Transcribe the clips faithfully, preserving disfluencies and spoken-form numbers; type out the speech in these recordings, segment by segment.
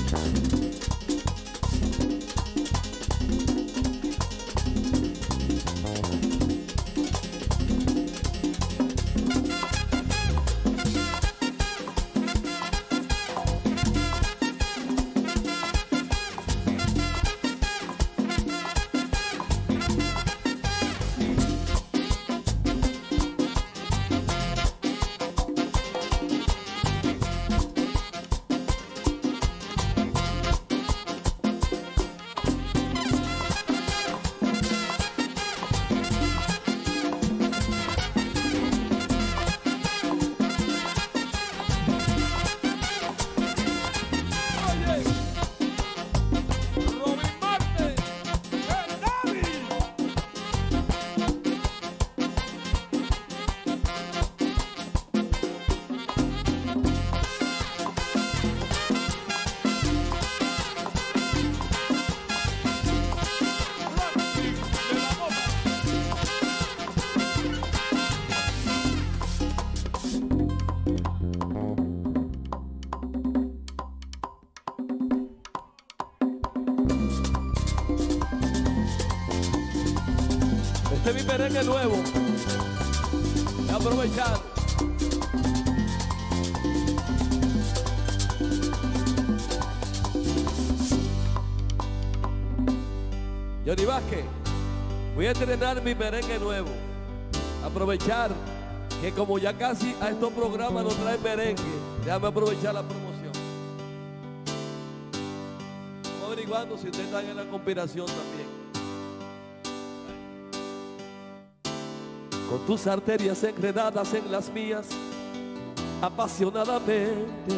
Este es mi merengue nuevo. Voy a aprovechar. Johnny Vázquez, voy a estrenar mi merengue nuevo. Aprovechar que como ya casi a estos programas nos traen merengue, déjame aprovechar la promoción. Estamos averiguando si ustedes están en la conspiración también. Con tus arterias enredadas en las mías, apasionadamente.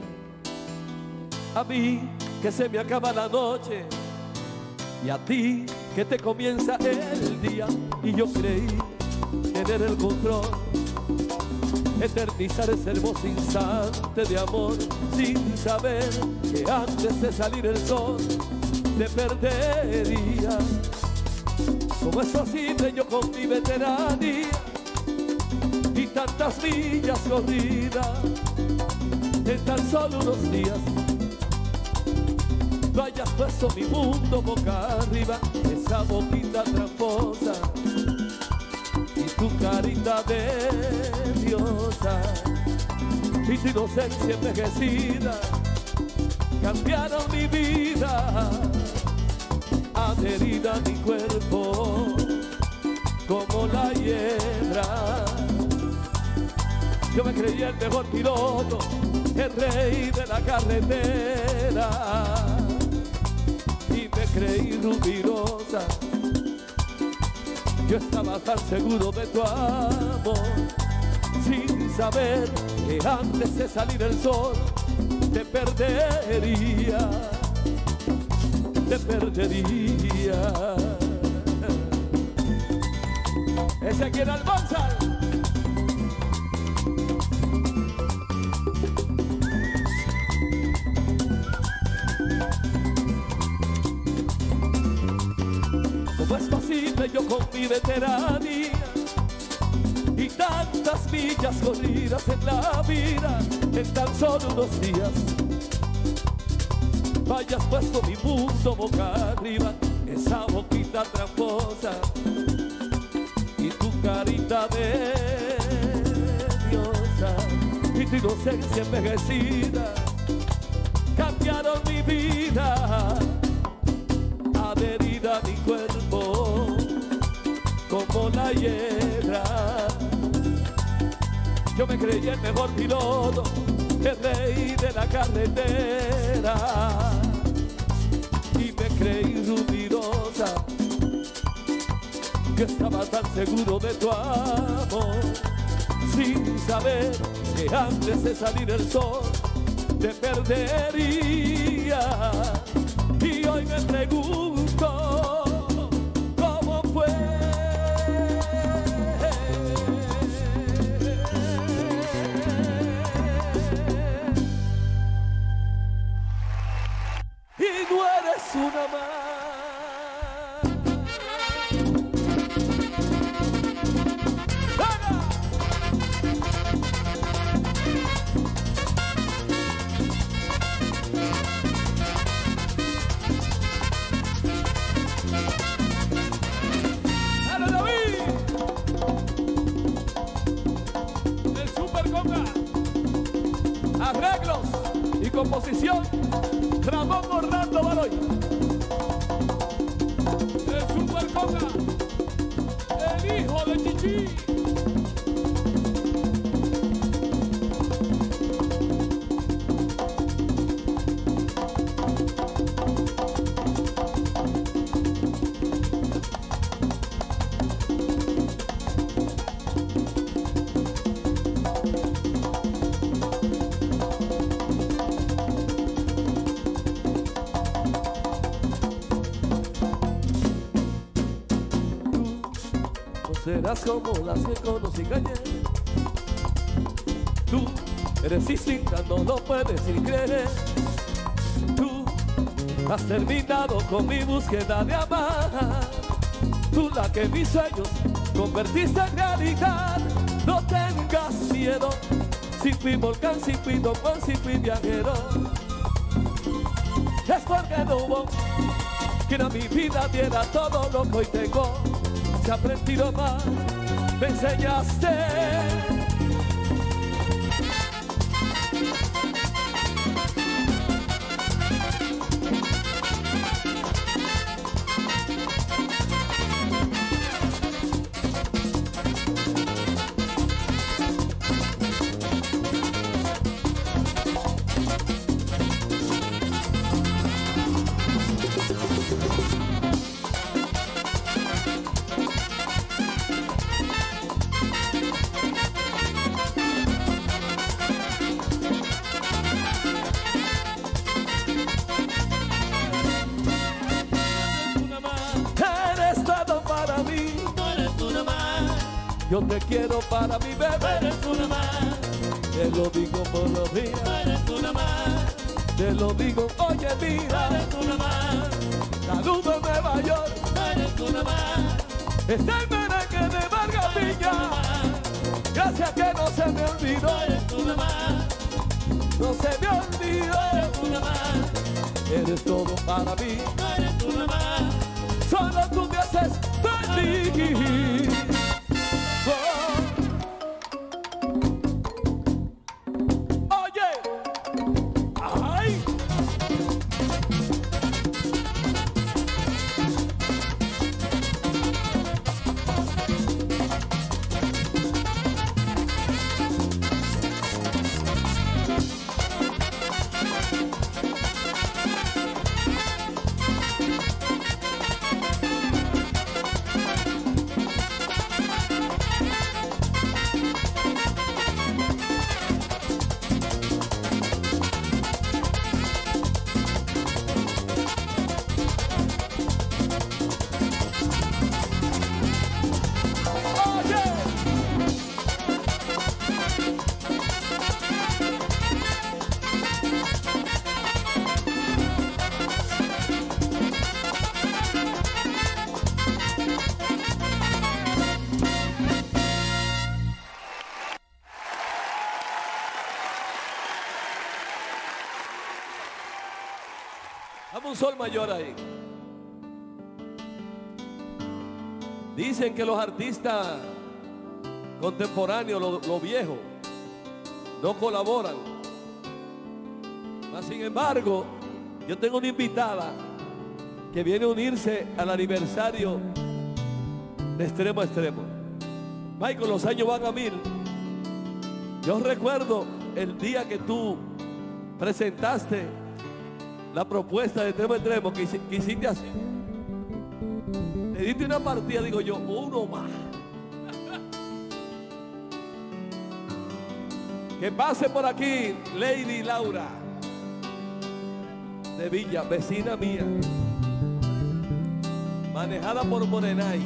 A mí que se me acaba la noche y a ti que te comienza el día. Y yo creí tener el control, eternizar ese hermoso instante de amor, sin saber que antes de salir el sol te perdería. ¿Cómo es posible yo con mi veteranía y tantas millas corridas en tan solo unos días? Tú hayas puesto mi mundo boca arriba, esa boquita tramposa y tu carita de diosa y tu inocencia envejecida cambiaron mi vida, adherida a mi cuerpo como la hiedra. Yo me creía el mejor piloto, el rey de la carretera, y me creí rubirosa. Yo estaba tan seguro de tu amor, sin saber que antes de salir el sol te perdería, te perdería. Ese aquí era el Almanzar. ¿Cómo es posible yo con mi veteranía y tantas millas corridas en la vida, en tan solo unos días hayas puesto mi mundo boca arriba, esa boquita tramposa y tu carita de diosa y tu inocencia envejecida cambiaron mi vida, adherida a mi cuerpo como la hiedra. Yo me creí el mejor piloto, el rey de la carretera, y me creí rubirosa. Yo estaba tan seguro de tu amor, sin saber que antes de salir el sol te perdería. Y hoy me pregunto cómo fue. Y no eres una más. serás como las que conocí ayer. Tú eres distinta, no lo puedes ni creer. Tú has terminado con mi búsqueda de amar. Tú la que mis sueños convertiste en realidad. No tengas miedo, si fui volcán, si fui don Juan, si fui viajero. Es porque no hubo quien a mi vida diera todo lo que hoy tengo. Se ha aprendido más, me enseñaste. Yo te quiero para mi bebé. Eres una más. Te lo digo por los días. Eres una más. Te lo digo, oye mira. Eres una más. La luz de Nueva York. Eres una más. Está el merengue de Vargas Villa. Gracias que no se me olvidó. Eres una más. No se me olvidó. Eres una más. Eres todo para mí. Eres una más. Solo tú me haces feliz. Dame un sol mayor ahí. Dicen que los artistas contemporáneos, los lo viejos, no colaboran. Mas, sin embargo, yo tengo una invitada que viene a unirse al aniversario de Extremo a Extremo. Michael, los años van a mil. Yo recuerdo el día que tú presentaste la propuesta de Extremo a Extremo que hiciste así. Te diste una partida, digo yo, uno más. Que pase por aquí Lady Laura de Villa, vecina mía, manejada por Morenay.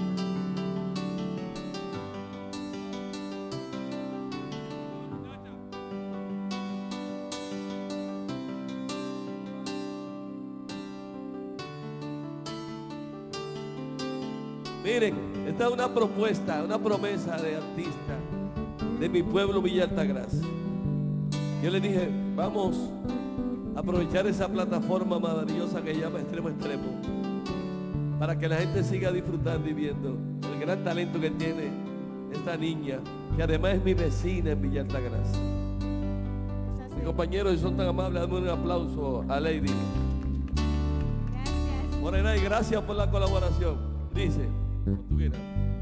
Miren, esta es una propuesta, una promesa de artista de mi pueblo Villa Altagracia. Yo le dije, vamos a aprovechar esa plataforma maravillosa que se llama Extremo a Extremo para que la gente siga disfrutando y viendo el gran talento que tiene esta niña, que además es mi vecina en Villa Altagracia. Mis compañeros, si son tan amables, dame un aplauso a Lady. Gracias. Morena, y gracias por la colaboración. Dice, tú quieras.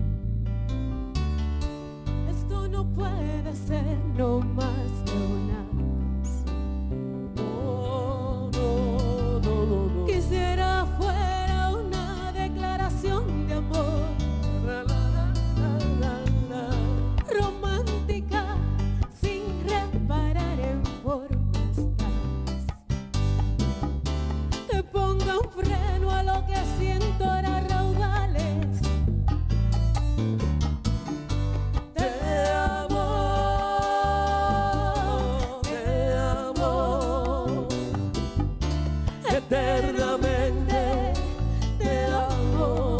Esto no puede ser no más que una vez. No, no, no, no, no. Quisiera fuera una declaración de amor La, la, la, la, la. romántica, sin reparar en formas tales que ponga un freno a lo que siento ahora raudales. eternamente te amo.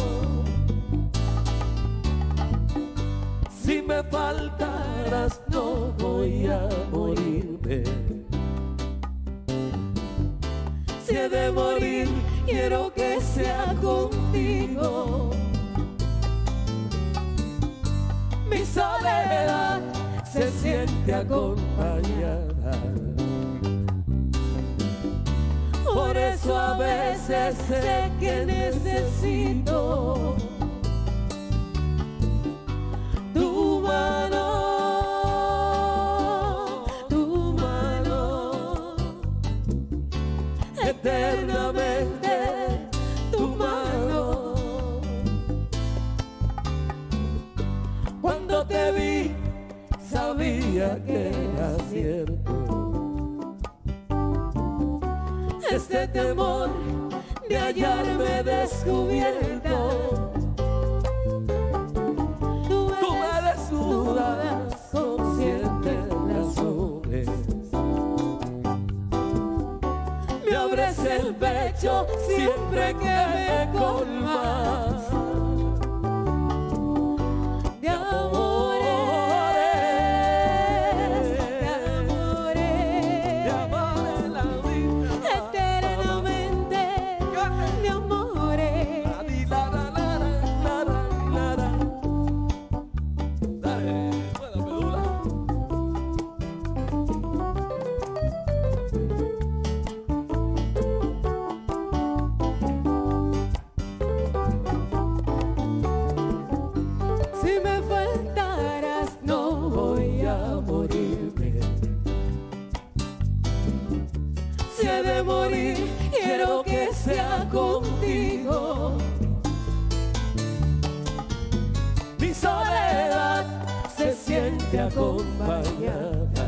Si me faltaras no voy a morirme. Si he de morir quiero que sea contigo. Mi soledad se siente acompañada. Por eso a veces sé que necesito tu mano, tu mano, eternamente tu mano. Cuando te vi sabía que era cierto. Este temor de hallarme descubierto. Tú me desnudas con siete razones. Me abres el pecho siempre que me colmas de amores, de amores, de amores la vida. Eternamente de amores. La, la, la, la, la, la, la. Dale, buena pelula. Si me faltaras no voy a morirme. Si he de morir quiero que sea contigo. Mi soledad se siente acompañada.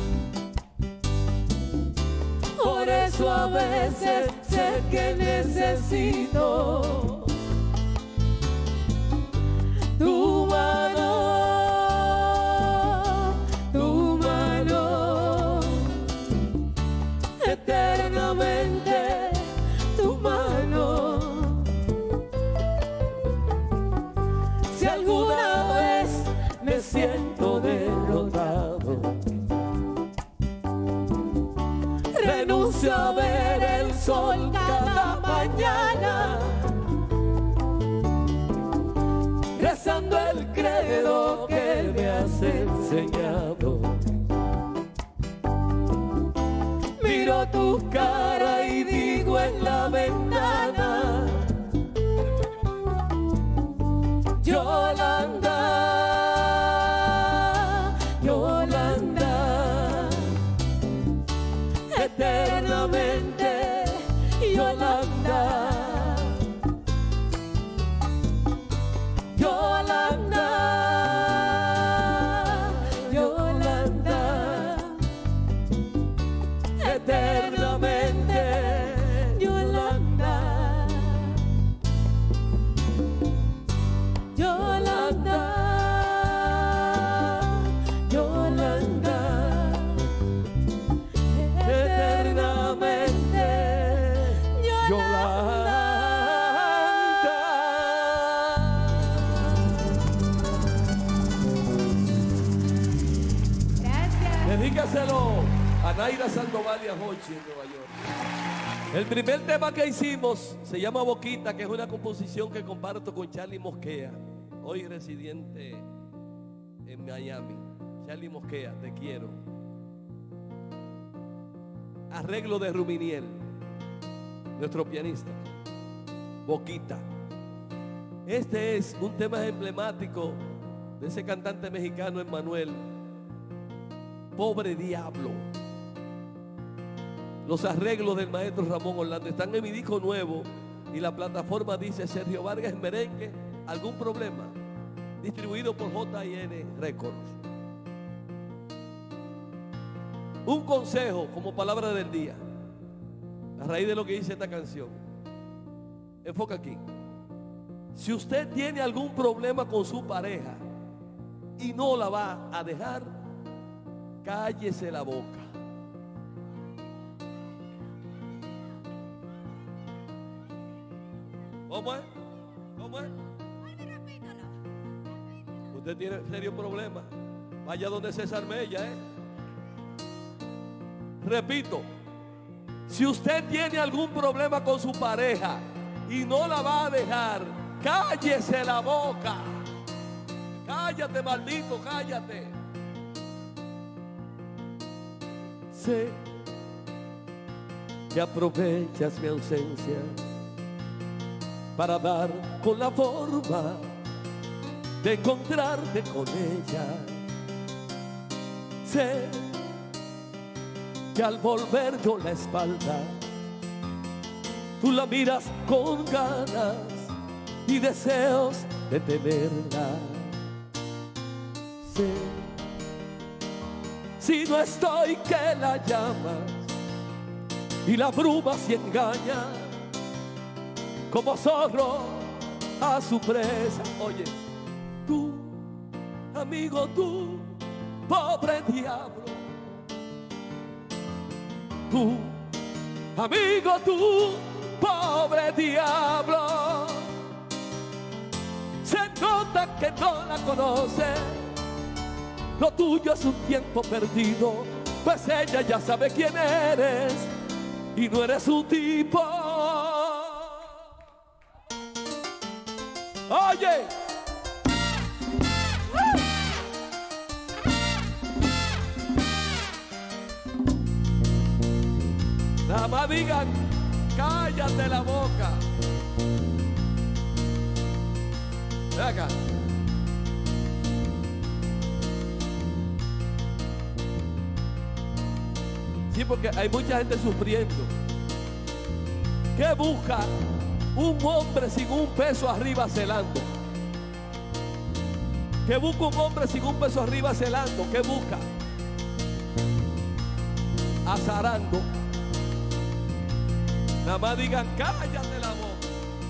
Por eso a veces sé que necesito tu mano, tu mano, eternamente tu mano. Si alguna vez me siento derrotado, renuncio a ver el sol cada mañana, rezando el credo que me has enseñado. Miro tu cara y digo en la ventana, Yolanda, Yolanda, eternamente Yolanda. Yolanda, Yolanda, eternamente Yolanda, Yolanda, Yolanda, eternamente Yolanda. Dedícaselo a Naira Sandoval y a Hochi en Nueva York. El primer tema que hicimos se llama Boquita, que es una composición que comparto con Charlie Mosquea, hoy residente en Miami. Charlie Mosquea, te quiero. Arreglo de Ruminiel, nuestro pianista. Boquita. Este es un tema emblemático de ese cantante mexicano Emmanuel. Pobre Diablo. Los arreglos del maestro Ramón Orlando están en mi disco nuevo y la plataforma dice Sergio Vargas en merengue. ¿Algún problema? Distribuido por J y N Records. Un consejo como palabra del día a raíz de lo que dice esta canción. Enfoca aquí. Si usted tiene algún problema con su pareja y no la va a dejar, cállese la boca. ¿Cómo es? ¿Cómo es? Usted tiene serio problema. Vaya donde César Mella, ¿eh? Repito, si usted tiene algún problema con su pareja y no la va a dejar, cállese la boca. Cállate, maldito, cállate. Sé que aprovechas mi ausencia para dar con la forma de encontrarte con ella. Sé que al volver yo la espalda, tú la miras con ganas y deseos de tenerla. Sé, si no estoy, que la llamas y la bruma se engaña como zorro a su presa. Oye, tú, amigo, tú, pobre diablo. Tú, amigo, tú, pobre diablo. Se nota que no la conoces. Lo tuyo es un tiempo perdido, pues ella ya sabe quién eres y no eres su tipo. Oye, nada más digan, cállate la boca. Ven acá. Sí, porque hay mucha gente sufriendo. ¿Qué busca un hombre sin un peso arriba celando? ¿Qué busca un hombre sin un peso arriba celando? ¿Qué busca? Azarando. Nada más digan, cállate la boca.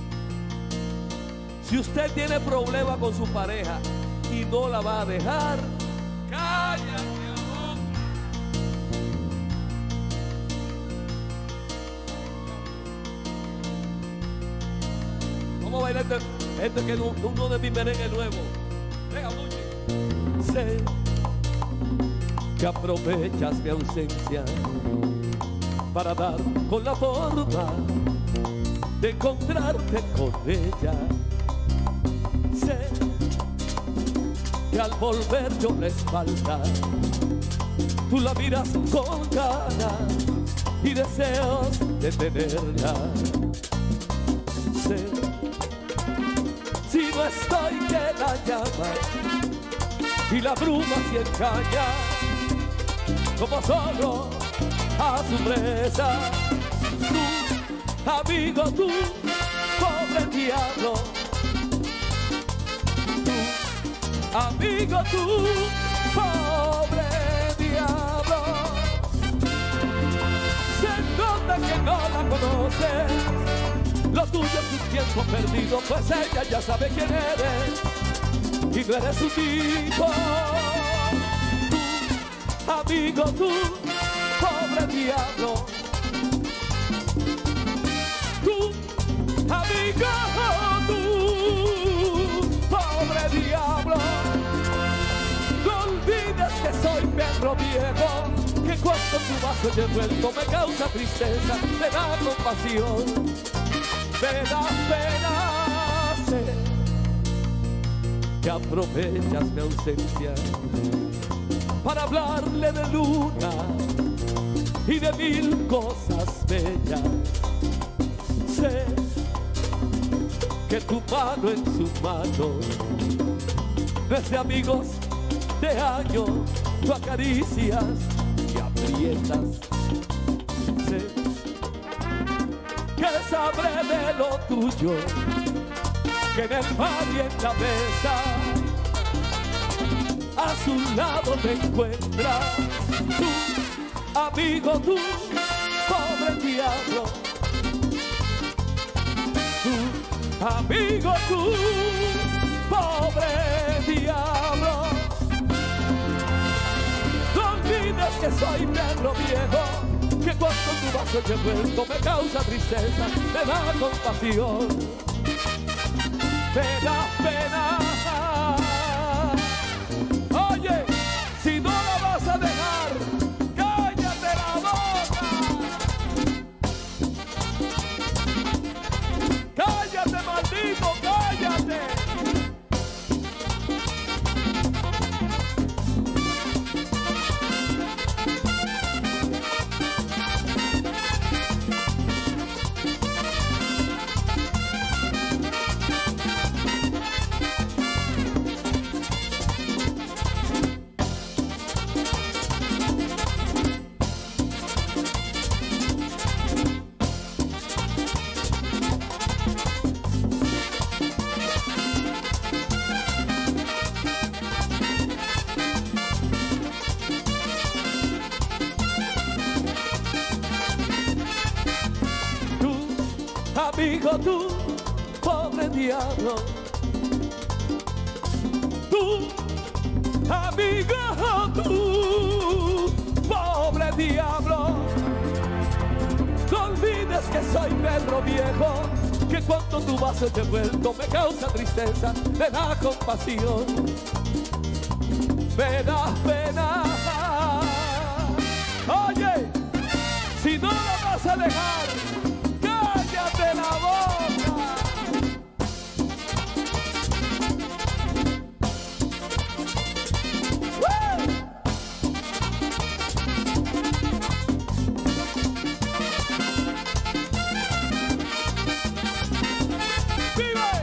Si usted tiene problema con su pareja y no la va a dejar, cállate la boca. Vamos a bailar este, este que es uno de mis merengues nuevos. Venga, Muchi. Sé que aprovechas mi ausencia para dar con la forma de encontrarte con ella. Sé que al volver yo la espalda, tú la miras con ganas y deseos de tenerla. Sé, si no estoy, que la llamas y la bruma se engaña como solo a su presa. Tú, amigo, tú, pobre diablo. Tú, amigo, tú, pobre diablo. Se nota que no la conoces. Lo tuyo es un tiempo perdido, pues ella ya sabe quién eres y no eres su tipo. Tú, amigo, tú, pobre diablo. Tú, amigo, tú, pobre diablo. No olvides que soy perro viejo, que cuando tu vaso yo vuelto me causa tristeza, me da compasión, me da pena. Sé que aprovechas mi ausencia para hablarle de luna y de mil cosas bellas. Sé que tu mano en su mano no es de amigos de años, tú acaricias y aprietas. Sé que sabré de lo tuyo, que en el bar y en la mesa a su lado te encuentras. Tú, amigo, tú, pobre diablo. Tú, amigo, tú, pobre diablo. No olvides que soy perro viejo, que cuando tu vaso yo vuelto me causa tristeza, me da compasión, me da pena. Oye, si no la vas a dejar, cállate la boca. Cállate, maldito, cállate. Amigo, tú, pobre diablo. Tú, amigo, tú, pobre diablo. No olvides que soy perro viejo, que cuando tú vas de vuelto me causa tristeza, me da compasión, me da pena. Oye, si no lo vas a dejar, cállate la boca. ¡Uh! ¡Vive!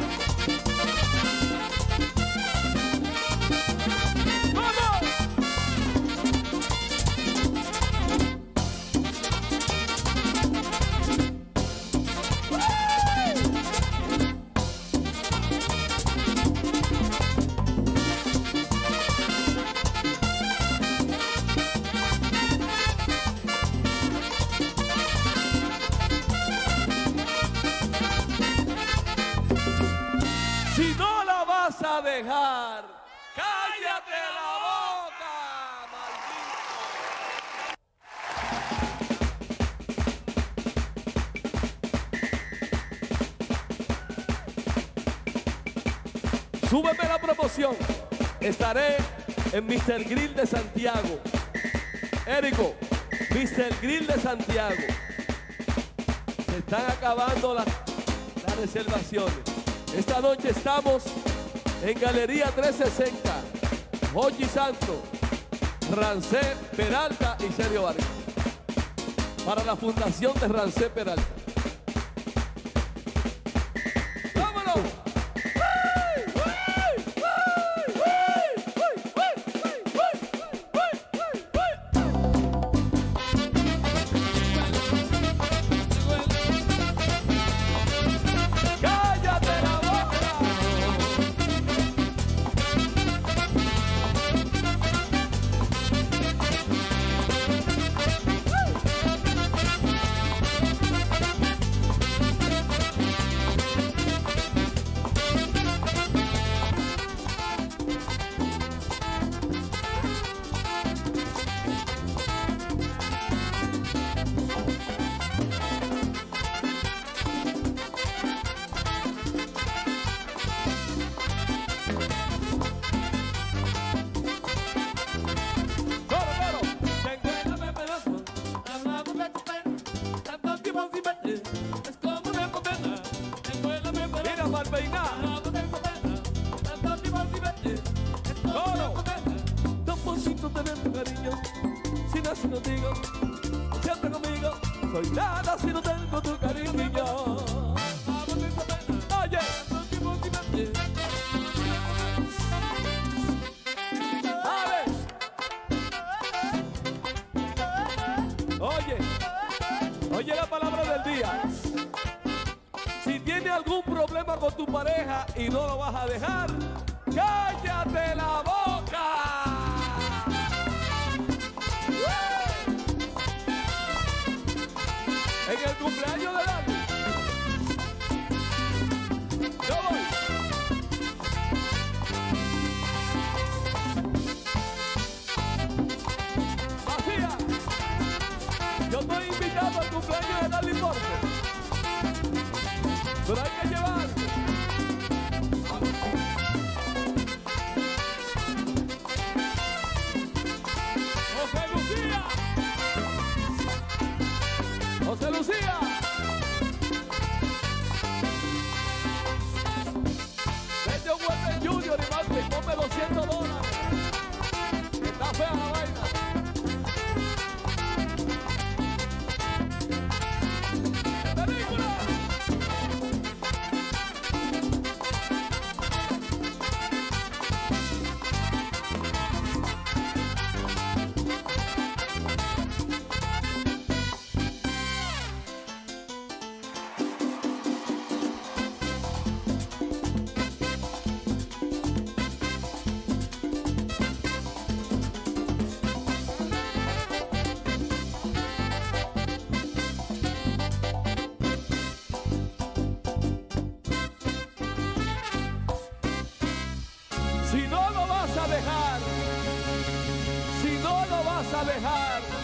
¡Vamos! Si no la vas a dejar, cállate la boca, maldito. Súbeme la promoción. Estaré en mister Grill de Santiago. Érico, mister Grill de Santiago. Se están acabando las, las reservaciones. Esta noche estamos en Galería trescientos sesenta, Jochi Santo, Rancé Peralta y Sergio Vargas, para la fundación de Rancé Peralta. ¡Vámonos! Si no digo, siempre conmigo, soy nada si no tengo tu cariño. Oye, a ver. Oye, oye la palabra del día. Si tienes algún problema con tu pareja y no lo vas a dejar, cállate la boca. En el cumpleaños de Dani, yo voy. Vacía. Yo estoy invitado al cumpleaños de Dani Porto, pero hay que llevar dejar, si no lo vas a dejar,